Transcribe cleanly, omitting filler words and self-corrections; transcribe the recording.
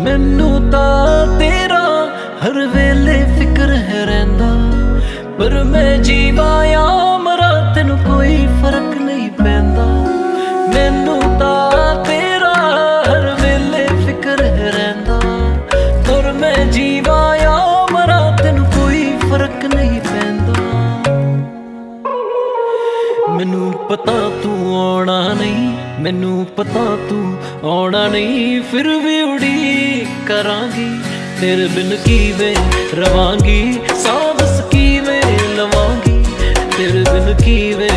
मैनू तां तेरा हर वेले फिक्र है रहिंदा, पर मैं जीवा या मरा तेनू कोई फर्क नहीं पैंदा। मैनू तां तेरा हर वेले फिक्र है रहिंदा, पर मैं जीवा या मरा तेनू कोई फर्क नहीं पैंदा। मैनू पता तू आना नहीं, मैनू पता तू आना नहीं, फिर भी उड़ीक करांगी तेरे बिन किवें रवांगी, सांस किवें लवांगी तेरे बिन किवें